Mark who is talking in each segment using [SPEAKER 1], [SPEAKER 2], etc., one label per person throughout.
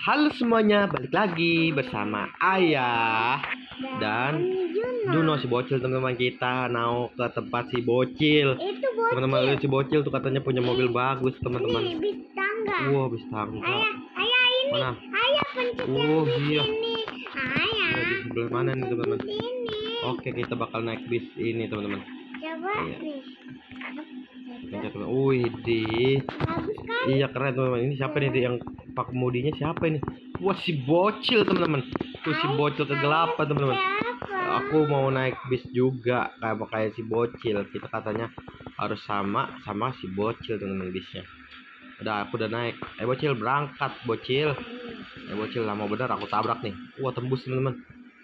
[SPEAKER 1] Halo semuanya, balik lagi bersama Ayah dan Juno si bocil. Teman-teman, kita mau ke tempat si bocil.
[SPEAKER 2] Itu bocil.
[SPEAKER 1] Teman-teman, lihat si bocil tuh katanya punya mobil bagus, teman-teman.
[SPEAKER 2] Ini bis tangga.
[SPEAKER 1] Wow, bis tangga.
[SPEAKER 2] Ayah ini.
[SPEAKER 1] Mana?
[SPEAKER 2] Ayah pencet yang di
[SPEAKER 1] iya.
[SPEAKER 2] sini. Ayah.
[SPEAKER 1] Iya, di sebelah mana nih, teman-teman?
[SPEAKER 2] Di sini.
[SPEAKER 1] Oke, kita bakal naik bis ini, teman-teman.
[SPEAKER 2] Coba
[SPEAKER 1] Iya.
[SPEAKER 2] nih.
[SPEAKER 1] Pencet, teman. Wih,
[SPEAKER 2] Bagus kan?
[SPEAKER 1] iya keren, teman-teman. Ini siapa nih yang pak kemudinya siapa ini? Wah, si bocil, teman-teman. Tuh si bocil kegelapan, teman-teman. Aku mau naik bis juga kayak si bocil. Kita katanya harus sama si bocil, teman-teman, bisnya. Udah, aku udah naik. Bocil, berangkat bocil. Bocil, lama bener aku tabrak nih. Wah, tembus, teman-teman.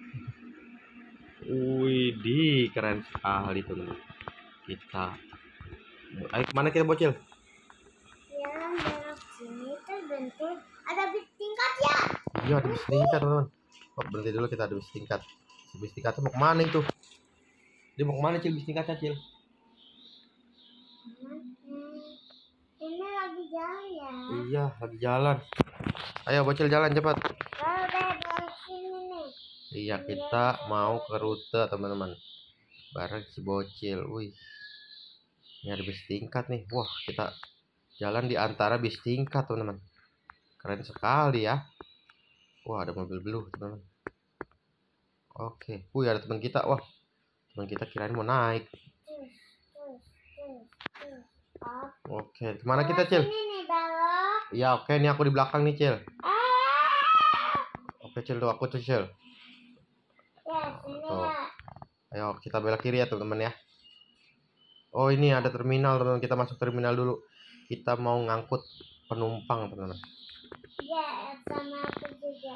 [SPEAKER 1] Wih, keren sekali, teman-teman. Ayo, kemana kita bocil?
[SPEAKER 2] Yang belok sini terbentuk ada bis tingkat ya?
[SPEAKER 1] Iya, ada bis tingkat, teman-teman. Oh, berhenti dulu, kita ada bis tingkat. Bis tingkatnya mau kemana itu? Dia mau kemana, Cil, bis tingkatnya, Cil?
[SPEAKER 2] Ini lagi jalan ya?
[SPEAKER 1] Iya, lagi jalan. Ayo bocil, jalan cepat.
[SPEAKER 2] Kalau udah belok sini nih.
[SPEAKER 1] Iya, kita mau ke rute, teman-teman. Bareng si bocil. Wih, ini ada bis tingkat nih. Wah, kita jalan di antara bis tingkat, teman-teman. Keren sekali ya. Wah, ada mobil blue, teman-teman. Oke. Wih, ada teman kita. Wah, teman kita kirain mau naik. Oke, kemana kita, Cil?
[SPEAKER 2] Ini nih belok.
[SPEAKER 1] Iya, oke, ini aku di belakang nih, Cil. Oke, Cil, tuh aku tuh, Cil.
[SPEAKER 2] Ya, sini
[SPEAKER 1] Tuh.
[SPEAKER 2] ya.
[SPEAKER 1] Ayo kita belok kiri ya, teman-teman ya. Oh, ini ada terminal, teman-teman. Kita masuk terminal dulu. Kita mau ngangkut penumpang, teman-teman.
[SPEAKER 2] Ya, sama aku juga.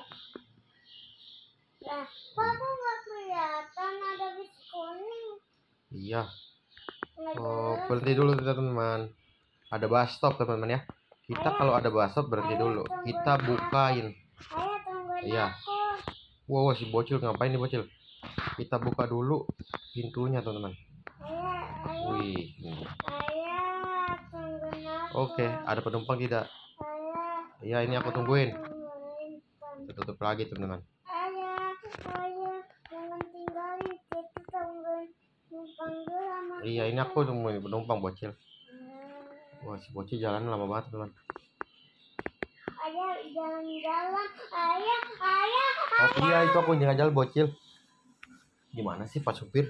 [SPEAKER 2] Nah, kok aku nggak kelihatan ada bis kuning?
[SPEAKER 1] Iya.
[SPEAKER 2] Nggak
[SPEAKER 1] Oh,
[SPEAKER 2] jelas.
[SPEAKER 1] berhenti dulu, teman-teman. Ada bus stop, teman-teman ya. Kita kalau ada bus stop berhenti dulu. Kita bukain.
[SPEAKER 2] Ayo tungguin
[SPEAKER 1] Iya.
[SPEAKER 2] aku.
[SPEAKER 1] Wow, si bocil ngapain nih, bocil? Kita buka dulu pintunya, teman-teman.
[SPEAKER 2] Ayo.
[SPEAKER 1] Wih.
[SPEAKER 2] Ayo, tungguin aku.
[SPEAKER 1] Oke, ada penumpang tidak?
[SPEAKER 2] Ayo.
[SPEAKER 1] Iya, ini aku tungguin.
[SPEAKER 2] Tungguin.
[SPEAKER 1] Tutup lagi, teman-teman.
[SPEAKER 2] Ayo, jangan tinggalin. Kita tungguin penumpang dulu sama.
[SPEAKER 1] Iya, ini aku tungguin penumpang, bocil. Wah, si bocil jalan lama banget, teman.
[SPEAKER 2] Ayo, jalan-jalan. Ayo.
[SPEAKER 1] Oh iya, itu aku jalan-jalan, bocil. Gimana sih Pak Supir?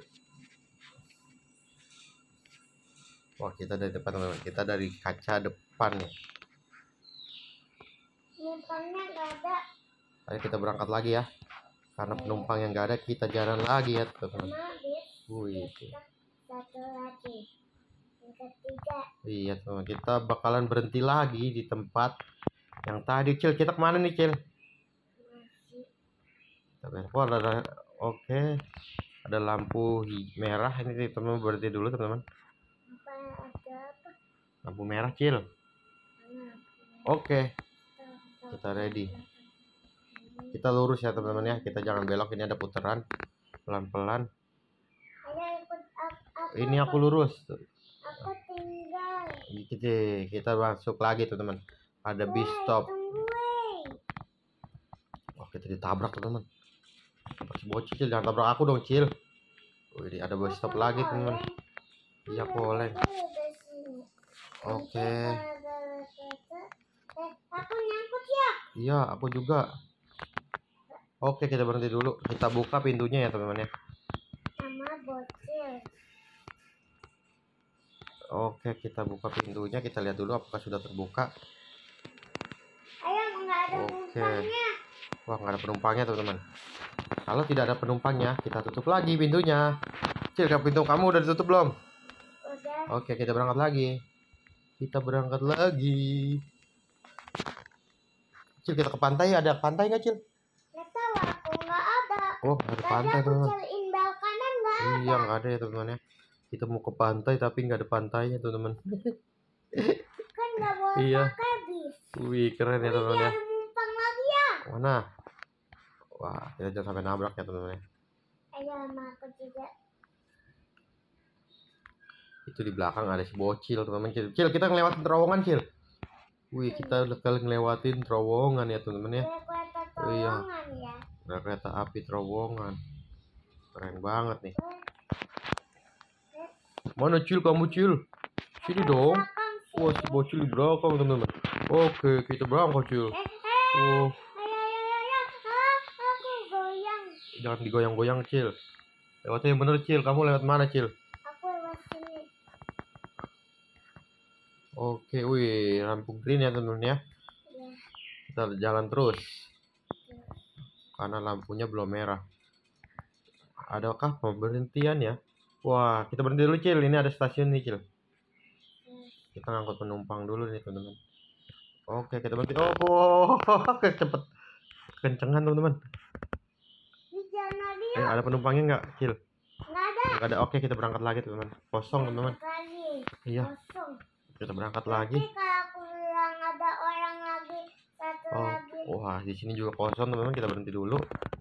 [SPEAKER 1] Wah, kita dari depan, teman-teman. Kita dari kaca depan nih.
[SPEAKER 2] Penumpangnya nggak ada.
[SPEAKER 1] Ayo kita berangkat lagi ya. Karena penumpang yang nggak ada, kita jalan lagi ya, teman-teman.
[SPEAKER 2] Sama bis.
[SPEAKER 1] Wih.
[SPEAKER 2] Satu lagi. Yang ketiga.
[SPEAKER 1] Iya, teman. Kita bakalan berhenti lagi di tempat yang tadi, Cil. Kita kemana nih, Cil?
[SPEAKER 2] Masih.
[SPEAKER 1] Oh, oke. Ada lampu merah ini, teman-teman. Berhenti dulu, teman-teman.
[SPEAKER 2] Apa ada apa?
[SPEAKER 1] Lampu merah, Cil.
[SPEAKER 2] Mana?
[SPEAKER 1] Oke, kita ready. Kita lurus ya, teman-teman ya. Kita jangan belok, ini ada putaran. Pelan-pelan.
[SPEAKER 2] Ayo ikut aku.
[SPEAKER 1] Ini aku lurus.
[SPEAKER 2] Aku tinggal.
[SPEAKER 1] Kita masuk lagi, teman-teman. Ada bis stop.
[SPEAKER 2] Tungguin.
[SPEAKER 1] Wah, kita ditabrak, teman-teman. Si bocil, Cil, jangan tabrak aku dong, Cil. Wih, ada bus stop lagi, teman-teman. Iya, aku oleng. Oke.
[SPEAKER 2] Aku nyangkut ya.
[SPEAKER 1] Iya, aku juga. Oke, kita berhenti dulu. Kita buka pintunya ya, teman-teman ya.
[SPEAKER 2] Sama bocil.
[SPEAKER 1] Oke, kita buka pintunya. Kita lihat dulu apakah sudah terbuka.
[SPEAKER 2] Ayo, nggak ada
[SPEAKER 1] Oke.
[SPEAKER 2] penumpangnya.
[SPEAKER 1] Wah, nggak ada penumpangnya, teman-teman. Kalau tidak ada penumpangnya, kita tutup lagi pintunya. Cil, pintu kamu udah ditutup belum?
[SPEAKER 2] Udah.
[SPEAKER 1] Oke, kita berangkat lagi. Cil, kita ke pantai. Ada pantai nggak, Cil?
[SPEAKER 2] Nggak tahu, aku nggak ada.
[SPEAKER 1] Oh, ada
[SPEAKER 2] Tadi
[SPEAKER 1] pantai,
[SPEAKER 2] aku
[SPEAKER 1] teman-teman.
[SPEAKER 2] cariin bel kanan nggak ada.
[SPEAKER 1] Iya, nggak ada ya, teman-teman ya. Kita mau ke pantai tapi nggak ada pantainya, teman-teman.
[SPEAKER 2] Kan nggak boleh
[SPEAKER 1] Iya.
[SPEAKER 2] pakai bis.
[SPEAKER 1] Wih, keren ya, teman-teman ya.
[SPEAKER 2] Ada numpang lagi ya.
[SPEAKER 1] Mana? Wah, kita jangan sampai nabrak ya, teman-teman ya.
[SPEAKER 2] Ayo, sama aku juga.
[SPEAKER 1] Itu di belakang ada si bocil, teman-teman. Cil, kita ngelewatin terowongan, Cil. Wih, kita udah kali ngelewatin terowongan ya teman-teman ya.
[SPEAKER 2] Kereta
[SPEAKER 1] Oh, iya.
[SPEAKER 2] terowongan ya.
[SPEAKER 1] Ada kereta api terowongan. Keren banget nih. Mana Cil, kamu Cil? Sini dong.
[SPEAKER 2] Belakang sih.
[SPEAKER 1] Wah, si bocil di belakang teman-teman. Oke, kita berangkat Cil. Oh,
[SPEAKER 2] Ayo. Aku goyang.
[SPEAKER 1] jangan digoyang-goyang Cil. Lewatnya yang bener Cil. Kamu lewat mana Cil?
[SPEAKER 2] Aku lewat sini.
[SPEAKER 1] Oke, wih, lampu green ya teman-teman ya.
[SPEAKER 2] Ya.
[SPEAKER 1] Kita jalan terus. Karena lampunya belum merah. Adakah pemberhentian ya? Wah, kita berhenti dulu Cil. Ini ada stasiun nih Cil. Kita ngangkut penumpang dulu nih teman-teman. Oke, kita berhenti. Oh, cepet kencengan teman-teman.
[SPEAKER 2] Di jalan dia.
[SPEAKER 1] Ada penumpangnya nggak Cil?
[SPEAKER 2] Nggak ada.
[SPEAKER 1] Nggak ada. Oke, kita berangkat lagi teman-teman. Kosong teman-teman.
[SPEAKER 2] Lagi.
[SPEAKER 1] Iya,
[SPEAKER 2] Kosong.
[SPEAKER 1] kita berangkat
[SPEAKER 2] Nanti
[SPEAKER 1] lagi.
[SPEAKER 2] kalau aku bilang ada orang lagi, satu
[SPEAKER 1] Oh,
[SPEAKER 2] lagi.
[SPEAKER 1] wah, di sini juga kosong teman-teman. Kita berhenti dulu.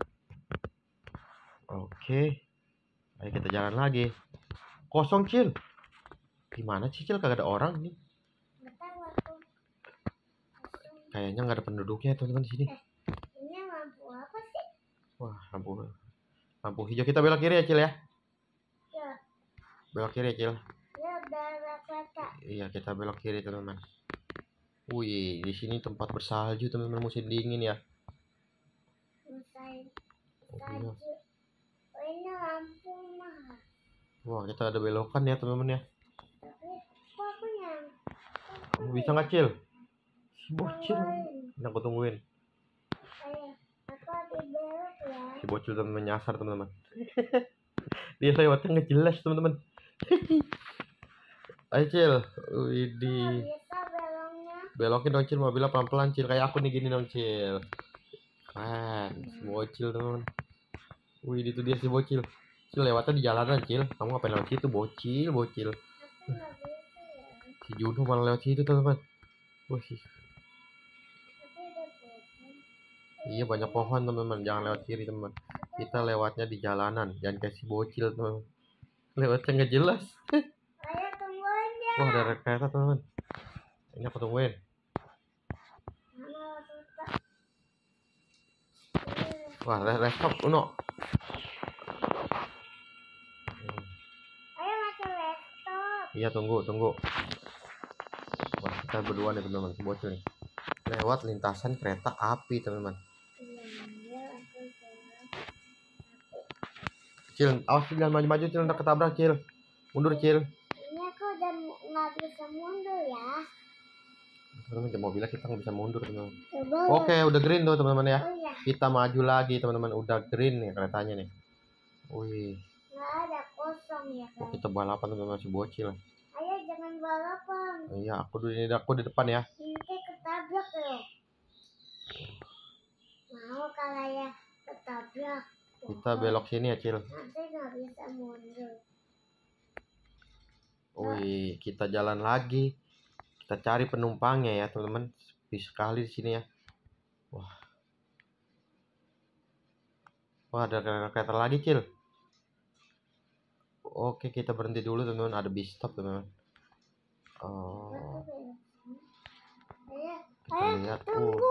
[SPEAKER 1] Oke, ayo kita jalan lagi. Kosong Cil. Gimana sih Cil? Kagak ada orang nih.
[SPEAKER 2] Nggak tahu aku. Kosong.
[SPEAKER 1] Kayaknya nggak ada penduduknya teman-teman di sini.
[SPEAKER 2] Ini lampu apa sih?
[SPEAKER 1] Wah, lampu hijau. Kita belok kiri ya Cil ya.
[SPEAKER 2] Ya,
[SPEAKER 1] Belok kiri ya Cil.
[SPEAKER 2] ya udah kereta.
[SPEAKER 1] Iya, kita belok kiri teman-teman. Wih, di sini tempat bersalju teman-teman, musim dingin ya.
[SPEAKER 2] Selesai.
[SPEAKER 1] Oh, iya.
[SPEAKER 2] Salju. Oh, ini lampu mah.
[SPEAKER 1] Wah, kita ada belokan ya teman-teman ya.
[SPEAKER 2] Tapi kok aku yang
[SPEAKER 1] Kamu bisa nggak Cil? Si bocil. Ini aku tungguin.
[SPEAKER 2] Ayo, aku habis belok ya.
[SPEAKER 1] Si bocil teman-teman nyasar teman-teman. Dia lewatnya nggak jelas teman-teman. Ayo Cil,
[SPEAKER 2] Nggak
[SPEAKER 1] di
[SPEAKER 2] bisa beloknya.
[SPEAKER 1] belokin dong Cil, mobilnya pelan-pelan Cil, kayak aku nih gini dong Cil. Keren, si bocil teman. Wih, itu dia si bocil. Cil lewatnya di jalanan Cil. Kamu ngapain lewat situ bocil?
[SPEAKER 2] Aku nggak bisa ya.
[SPEAKER 1] Si Juno malah lewat situ teman-teman. Wah sih.
[SPEAKER 2] Tapi udah bosan.
[SPEAKER 1] Iya banyak pohon teman-teman. Jangan lewat kiri teman-teman. Kita lewatnya di jalanan. Jangan kayak si bocil teman-teman. Lewatnya nggak jelas.
[SPEAKER 2] Ayo tungguin ya.
[SPEAKER 1] Wah ada kereta teman-teman. Ini aku tungguin.
[SPEAKER 2] Mana susah.
[SPEAKER 1] Wah restop Uno.
[SPEAKER 2] Ayo masuk laptop.
[SPEAKER 1] Iya tunggu. Wah kita berdua nih teman-teman. Si bocil nih. Lewat lintasan kereta api teman-teman.
[SPEAKER 2] Iya, aku jalan.
[SPEAKER 1] Cil, awas Cil, jangan maju-maju Cil, ntar ketabrak Cil. Mundur Cil.
[SPEAKER 2] Ini aku udah nggak bisa mundur ya.
[SPEAKER 1] Teman-teman, mobilnya kita nggak bisa mundur teman-teman.
[SPEAKER 2] Coba.
[SPEAKER 1] Oke, udah green tuh teman-teman ya.
[SPEAKER 2] Oh iya,
[SPEAKER 1] Kita maju lagi teman-teman, udah green nih keretanya nih. Wih,
[SPEAKER 2] nggak ada kosong ya
[SPEAKER 1] mau
[SPEAKER 2] kan.
[SPEAKER 1] kita balapan teman-teman si bocil.
[SPEAKER 2] Ayo jangan balapan.
[SPEAKER 1] Iya, aku di depan ya.
[SPEAKER 2] Nanti ketabrak loh. Mau kalau ya ketabrak.
[SPEAKER 1] Kita belok sini ya Cil.
[SPEAKER 2] Nanti nggak bisa mundur.
[SPEAKER 1] Wih, kita jalan lagi. Kita cari penumpangnya ya teman-teman. Sepi sekali di sini ya. Wah, ada kereta lagi Cil. Oke, kita berhenti dulu teman-teman. Ada bis stop teman-teman. Oh,
[SPEAKER 2] Ayo,
[SPEAKER 1] kita lihat.
[SPEAKER 2] tunggu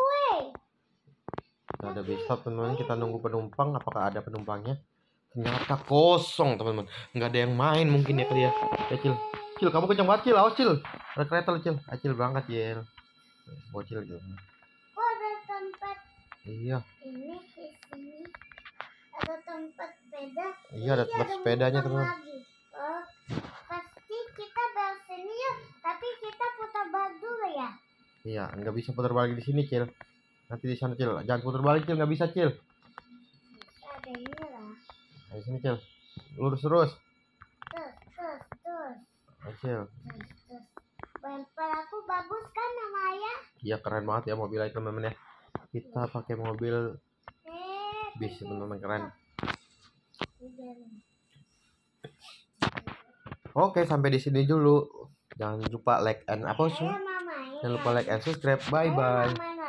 [SPEAKER 1] Ada bis stop teman-teman. Kita nunggu penumpang. Apakah ada penumpangnya? Ternyata kosong teman-teman. Nggak ada yang main mungkin ya kali ya. Ya Cil. Cil, kamu kencang banget Cil. Awas Cil. Ada kereta loh Cil. Ayo Cil berangkat Cil. Bocil gitu.
[SPEAKER 2] Kok ada tempat
[SPEAKER 1] Iya.
[SPEAKER 2] ini di sini? Ada tempat sepeda.
[SPEAKER 1] Iya, ada tempat sepedanya teman-teman.
[SPEAKER 2] Lagi. Oh, pasti kita belok sini yuk. Tapi kita putar balik dulu ya.
[SPEAKER 1] Iya, nggak bisa putar balik di sini Cil. Nanti di sana Cil. Jangan putar balik Cil, nggak bisa Cil.
[SPEAKER 2] Ada ini lah.
[SPEAKER 1] Di sini Cil. Lurus terus.
[SPEAKER 2] Terus.
[SPEAKER 1] Ayo Cil.
[SPEAKER 2] Terus. Bumper aku bagus kan nama ayah?
[SPEAKER 1] Iya keren banget ya mobilnya teman-teman ya. Kita pakai mobil bis teman-teman, keren. Oke, sampai di sini dulu. Jangan lupa like and apa sih?
[SPEAKER 2] Ayo mama.
[SPEAKER 1] Jangan lupa like and subscribe. Bye bye.